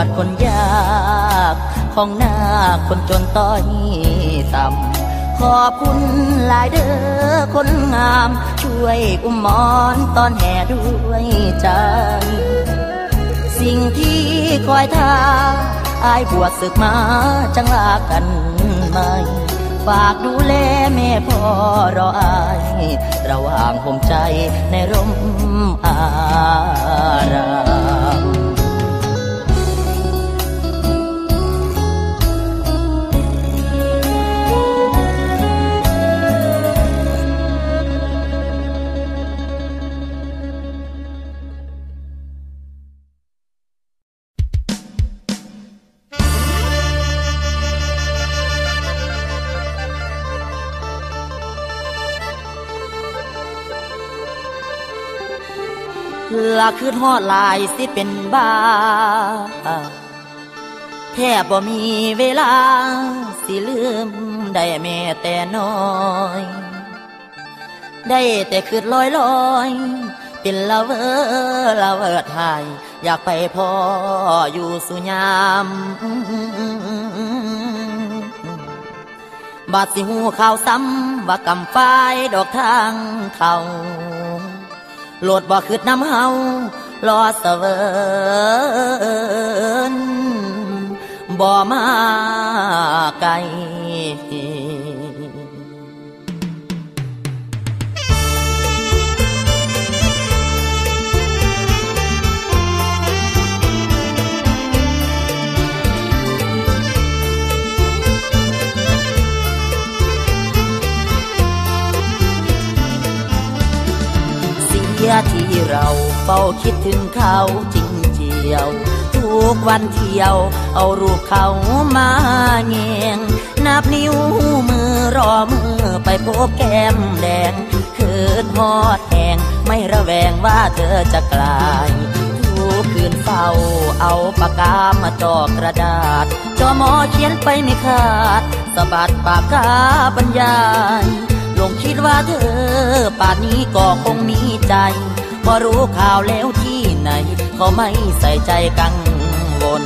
ดคนยากของหน้าคนจนต้อยต่ำขอบคุณหลายเด้อคนงามช่วยอุ้มหมอนตอนแห่ด้วยใจสิ่งที่คอยท่าอายบวชศึกมาจังลากันไหมฝากดูแลแม่พ่อรออายระหว่างห่มใจในร่มอารามละคืนฮอดลายสิเป็นบ้าแทบบ่มีเวลาสิลืมได้แม้แต่น้อยได้แต่คืนลอยเป็นละเวอไทยอยากไปพ่ออยู่สุยามบาดสิหูข่าวซ้ำว่ากำฝ้ายดอกทางเขาโลดบ่คืดน้ำเฮารอเสวนบ่มาไกลที่เราเฝ้าคิดถึงเขาจริงเจียวทุกวันเที่ยวเอารูปเขามาแงงนับนิ้วมือรอมือไปพบแก้มแดงคืนฮอดแหงไม่ระแวงว่าเธอจะกลายทุกคืนเฝ้าเอาปากกามาจ่อกระดาษจอหมอเขียนไปไม่ขาดสะบัดปากกาบรรยายลงคิดว่าเธอป่านนี้ก็คงมีใจพอรู้ข่าวแล้วที่ไหนเขาไม่ใส่ใจกังวล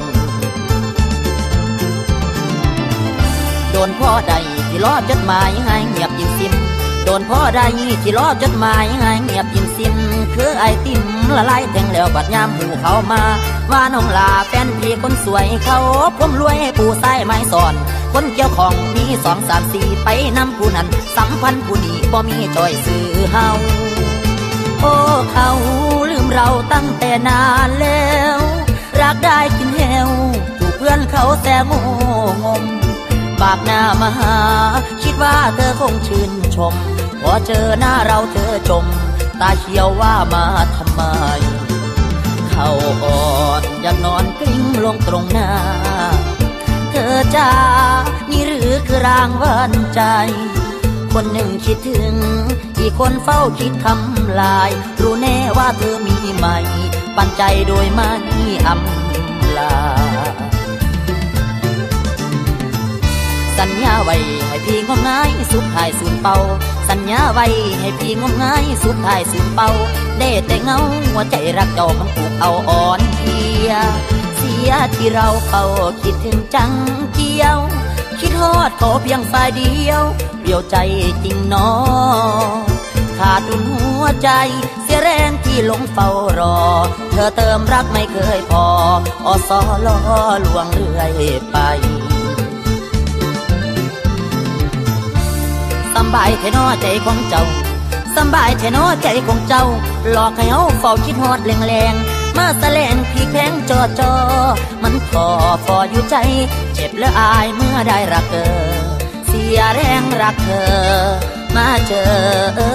โดนพ่อใดที่ล้อจดหมายให้เงียบยินซิมโดนพ่อใดที่ล้อจดหมายให้เงียบยินซิมคือไอติมละลายแทงแล้วบัดยามหูเขามาว่าน้องลาแฟนพี่คนสวยเขาผมรวยปูใส่ไม้สอนคนเกี่ยวของมี2 3 4ไปนำผู้นั้นสัมพันธ์ผู้นี้บ่มีจอยซื้อเฮาโอ้เขาลืมเราตั้งแต่นานแล้วรักได้กินแฮวถูกเพื่อนเขาแซงงมปากหน้ามาหาคิดว่าเธอคงชื่นชมพอเจอหน้าเราเธอจมตาเขียวว่ามาทำไมเขาอ่อนอยากนอนกลิ้งลงตรงหน้าเธอจ้านี่หรือคือรางวันใจคนหนึ่งคิดถึงอีกคนเฝ้าคิดทำลายรู้แน่ว่าเธอมีใหม่ปันใจโดยไม่อำลาสัญญาไว้ให้พี่งมงายสุดท้ายสูญเป่าสัญญาไว้ให้พี่งมงายสุดท้ายสูญเป่าได้แต่เงาหัวใจรักเจ้ามันถูกเอาอ่อนเพลียเสียที่เราเฝ้าคิดถึงจังเกียวคิดฮอดขอเพียงฝ่ายเดียวเดียวใจจริงน้อขาดดุลหัวใจเสียแรงที่หลงเฝ้ารอเธอเติมรักไม่เคยพออสอล้อลวงเรื่อยไปสำบายแท้น้อใจของเจ้าสำบายแท้น้อใจของเจ้าหลอกให้เฮาเฝ้าคิดฮอดแรงๆมาแสลงพี่แข้งจอมันพออยู่ใจเจ็บและอายเมื่อได้รักเธอเสียแรงรักเธอมาเจอ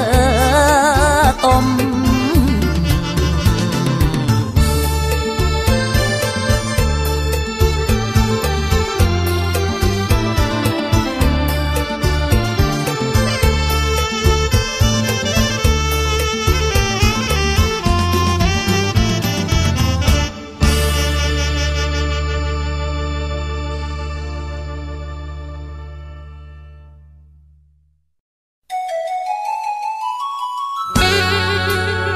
ต้มเ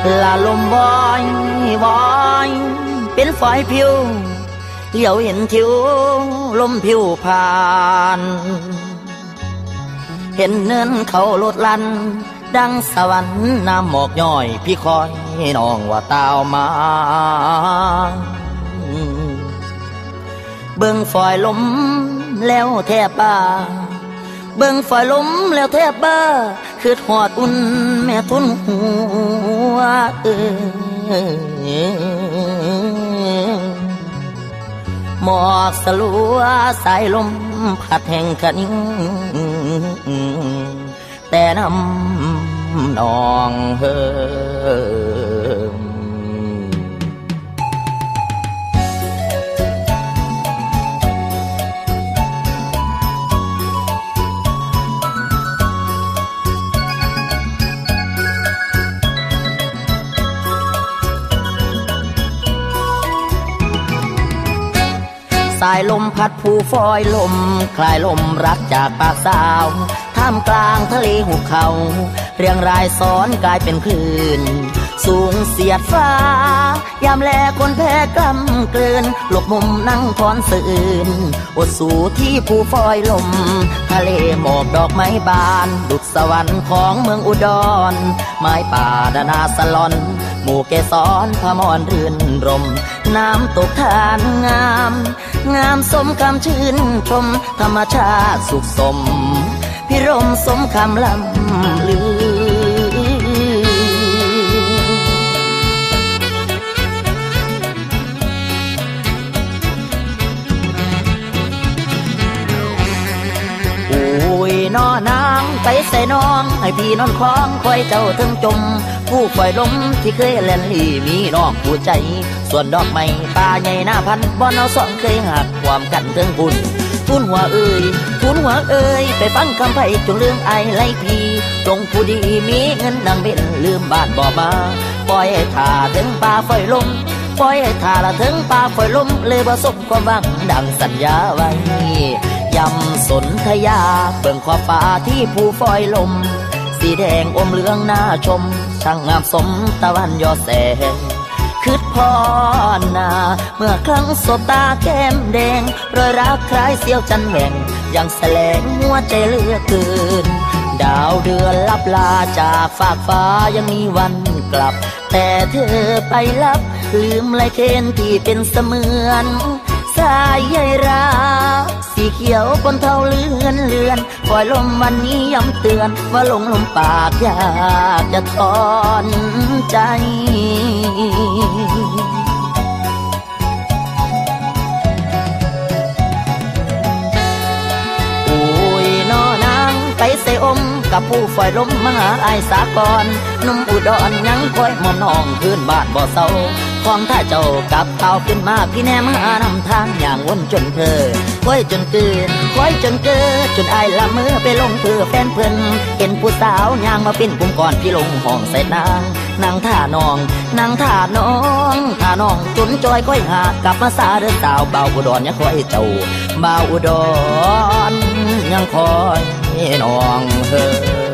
ลาลมวอยวอยเป็นฝอยผิวเหลียวเห็นทิวลมผิวผ่านเห็นเนินเขาโลดลันดังสวรรค์น้ำหมอกย่อยพี่คอยน้องว่าตาวมาเบิ่งฝอยลมแล้วแทบบ้าเบิ่งฝอยลมแล้วแทบบ้าคือหอดอุ่นแม่ทุนหัวหมอกสลัวสายลมพัดแห่งกระนิ่งแต่น้ำนองเฮิมสายลมพัดผู้ฟอยลมคลายลมรักจากปากสาวท่ามกลางทะเลหุบเขาเรียงรายซ้อนกลายเป็นคลื่นสูงเสียดฟ้ายามแลคนแพ้กล้ำเกลืนหลบมุมนั่งทอนสื่นอดสู่ที่ผู้ฟอยลมทะเลหมอกดอกไม้บานดุจสวรรค์ของเมืองอุดรไม้ป่าดานาสลอนหมู่เกสรพมรรื่นรมน้ำตกทานงามงามสมคำชื่นชมธรรมชาติสุขสมพิรมสมคำลำลือโอ้ยน้อนางไปใส่น้องให้พี่นอนคล้องคอยเจ้าถึงจมผู้ปล่อยลมที่เคยแล่นลี่มีน้องผู้ใจส่วนดอกไม้ป่าใหญ่หน้าพันบ่อนเอาสองเคยหักความกันเทิงบุญทุนหัวเอ่ยทุนหัวเอ่ยไปฟังคำไผ่จงเรื่องไอไล่พี่จงผู้ดีมีเงินนางเบ็นลืมบ้านบ่มาปล่อยให้ท่าถึงป่าฝอยลมปล่อยให้ท่าละถึงป่าฝอยลมเลยบ่สมความหวังดังสัญญาไว้ยำสนธยาเบิ่งขอบฟ้าที่ผู้ฝอยลมสีแดงอมเหลืองน่าชมช่างงามสมตะวันยอแสงคืดพอนาเมื่อครั้งสบตาแก้มแดงรอยรักคล้ายเสี้ยวจันแหว่งยังแสลงหัวใจเหลือเกินดาวเดือนลับลาจากฟากฟ้ายังมีวันกลับแต่เธอไปลับลืมลายเคนที่เป็นเสมือนสายใยราสีเขียวบนเท้าเลื่อนเลือนปล่อยลมวันนี้ย้ำเตือนว่าลงลมปากอยากจะถอนใจโอ้ยน้อนางไปใส่อมกับผู้ฝ่ายลมมาหาไอ้สากรนุ่มอุดรยังคอยมอมน้องคืนบ้านบ่เศร้าของถ้าเจ้ากับเขาขึ้นมาพี่แนมหานำทางอย่างวนจนเธอค่อยจนเกินค่อยจนเกิดจนไอ้ละมือไปลงเพื่อแฟนเพิ่นเห็นผู้สาวยางมาเป็นปุ่มก่อนพี่ลงห้องใส่นางท่านองนางท่าน้องจนจอยค่อยหากลับมาสาเดินสาวเบาอุดรยังคอยเจ้าเบาอุดรยังคอยน้องเฮ้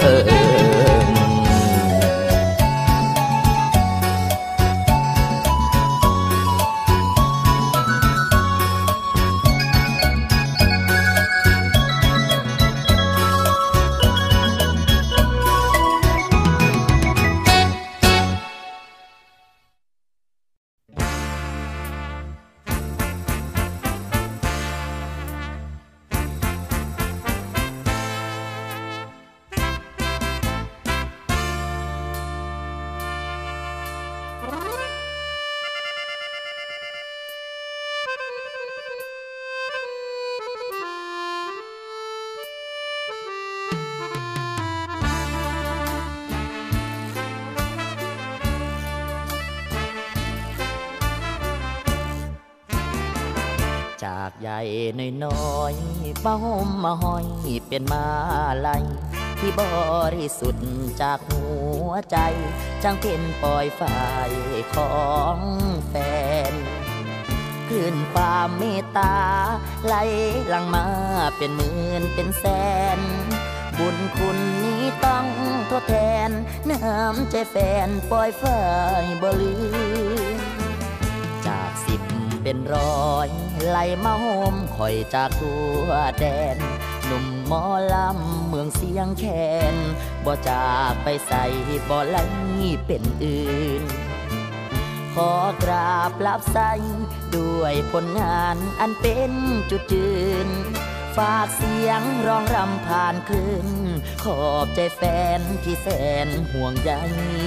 จากใหญ่น้อยๆเป้ามาห้อยเป็นมาลัยที่บริสุทธิ์จากหัวใจจังเป็นปล่อยฝ่ายของแฟนคลื่นความเมตตาไหลหลังมาเป็นหมื่นเป็นแสนบุญคุณนี้ต้องทดแทนน้ำใจแฟนปล่อยฝ่ายบ่ลืมจาก10เป็นร้อยไหลมาโฮมคอยจากทั่วแดนหนุ่มหมอลำเมืองเสียงแคนบ่จากไปใส่บ่ไหลเป็นอื่นขอกราบรับใส่ด้วยผลงานอันเป็นจุดยืนฝากเสียงร้องรำผ่านคืนขอบใจแฟนที่แสนห่วงใย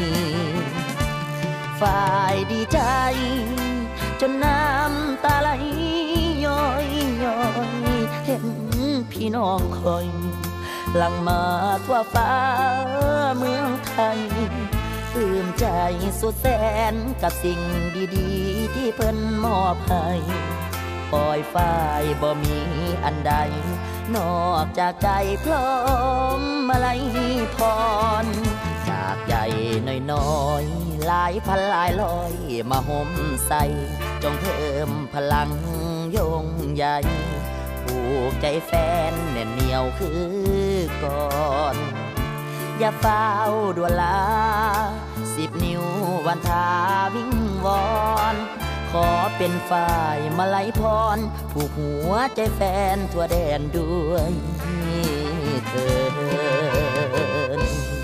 ฝ่ายดีใจจนน้ำตาไหลย้อยย้อยเห็นพี่น้องคอยหลั่งมาทั่วฟ้าเมืองไทยปลื้มใจสุดแสนกับสิ่งดีๆที่เพิ่นมอบให้ปล่อยฝ่ายบ่มีอันใดนอกจากใจพร้อมมาลัยพรจากใหญ่น้อยๆหลายพันหลายร้อยมาห่มใส่จงเพิ่มพลังยงใหญ่ผูกใจแฟนแน่นเหนียวคือก่อนอย่าเฝ้าด่วนลา10 นิ้ววันทาวิงวอนขอเป็นฝ่ายมาลัยพรผูกหัวใจแฟนทั่วแดนด้วยเถิด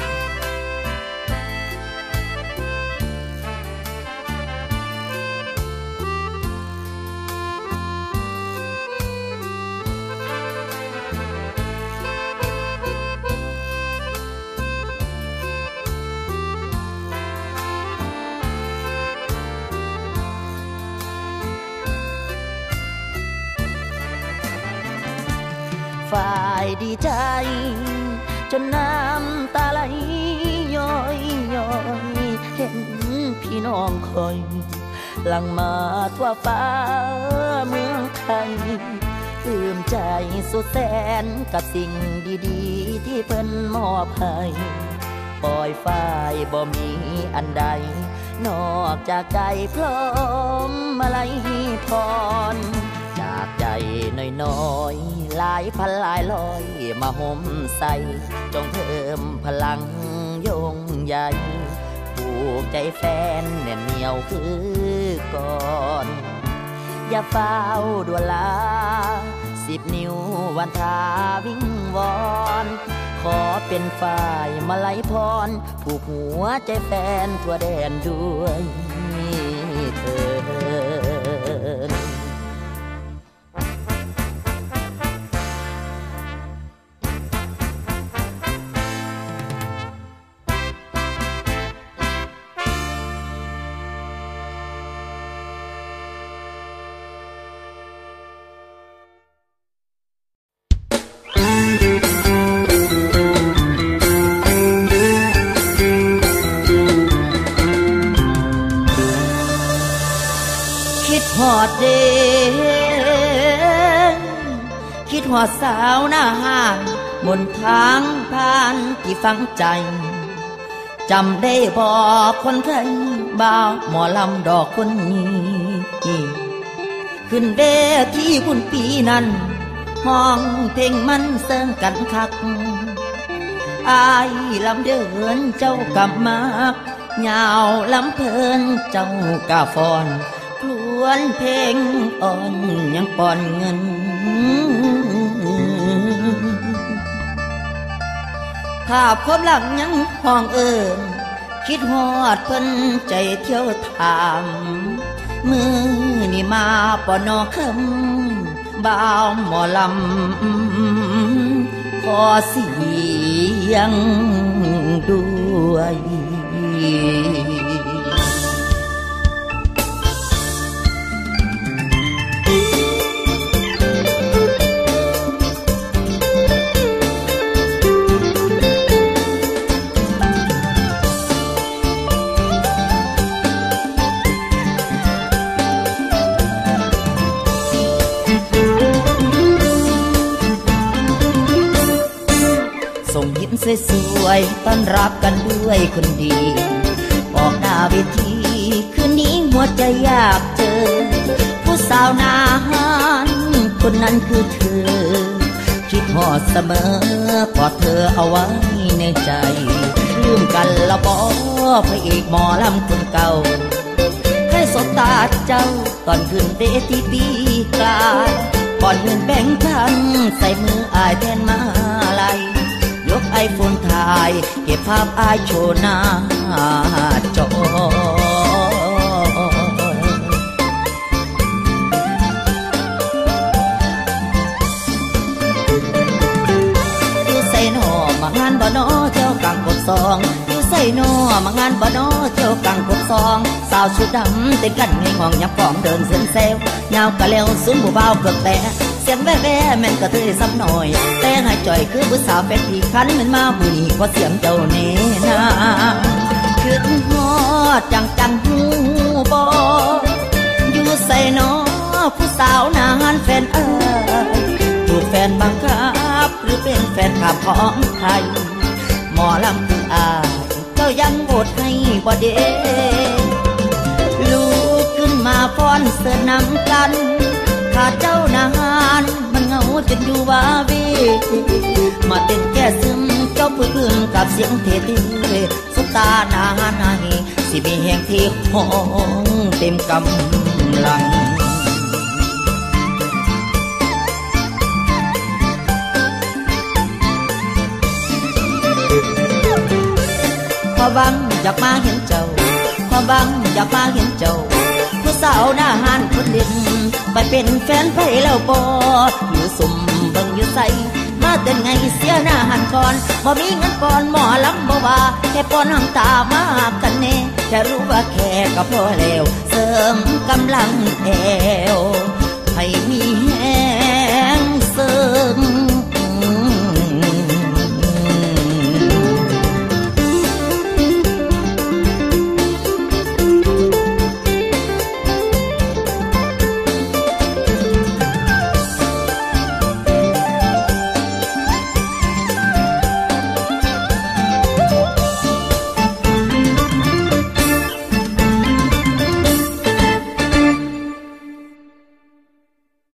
ฝ่ายดีใจจนน้ำตาไหลย้อยย้อยเห็นพี่น้องคอยหลั่งมาทั่วฟ้าเมืองไทยปลื้มใจสุดแสนกับสิ่งดีๆที่เพิ่นมอบให้ปล่อยฝ่ายบ่มีอันใดนอกจากใจพร้อมมาลัยพรจากใจน้อยๆหลายพันหลายร้อยมาห่มใส่จงเพิ่มพลังยงใหญ่ผูกใจแฟนแน่นเหนียวคือก่อนอย่าเฝ้าด่วนลา10 นิ้ววันทาวิงวอนขอเป็นฝ่ายมาลัยพรผูกหัวใจแฟนทั่วแดนด้วยเถิดฮอดเด้คิดฮอดสาวหน้าห้างบนทางผ่านที่ฝังใจจำได้บอกคนไทยบ่าวหมอลำดอกคนนี้ขึ้นเวทีบุญปีนั้นห้องเพลงมันเสิร์งกันคักอายลำเดินเจ้ากำมากยาวลำเพลินเจ้ากาฟอนครวนเพลงอ่อนยังป่อนเงินภาพความหลังยังห้องเอิญคิดฮอดเพิ่นใจเที่ยวถามมือนี่มาปอนอคำบ่าวหมอลำขอเสียงด้วยสวยๆต้อนรับกันด้วยคนดีออกหน้าเวทีคืนนี้หัวใจอยากเจอผู้สาวหน้าหานคนนั้นคือเธอคิดฮอดเสมอกอดเธอเอาไว้ในใจลืมกันละบ่พระเอกหมอลำคนเก่าให้สบตาเจ้าตอนขึ้นเวทีปีกลายก่อนเงินแบ่งพันใส่มืออายแทนมาลัยยกไอโฟนถ่ายเก็บภาพอายโชว์หน้าจอมางานบ่นอเที่ยวกลางกบซองอยู่ใส่นอมางานบ่นอเที่ยวกลางกบซองสาวชุดดำเต้นกันให้งองยับกองเดินเส้นเซลยาวกะเลี้ยวสูงผู้เบาเกือบแต่เสียงแว่แว่แม่นกระเทยซ้ำหน่อยแต่ให้จ่อยคือผู้สาวเป็นที่คันมันมาบุนีก็เสียงเจ้าเนนาขึ้นฮอดจังหูบ่อยู่ใส่นอผู้สาวนานแฟนถูกแฟนบังคับหรือเป็นแฟนขับของใครหมอลำคืออายเจ้ายังโหวตให้บ่เด้ลูกขึ้นมาฟ้อนเสิร์นนำกันขาดเจ้านานมันเหงาจนอยู่ว่าเวมาเต้นแก้ซึมเจ้าพึ่งกับเสียงเท่ๆสุดตานานให้สิมีแห่งที่ห้องเต็มกำลังพอบังอยากมาเห็นเจ้าพอบังอยากมาเห็นเจ้าผู้สาวหน้าหานคนเด่นไปเป็นแฟนไผแล้วบ่อยู่สุ่มเบิ่งอยู่ใส่มาเต้นไงเสียหน้าหันก่อนบ่มีเงินปอนหมอลำบ่ว่าแค่ปอนหางตามากันแน่แค่รู้ว่าแค่ก็พอแล้วเสริมกำลังแอวให้มีแหงเสริม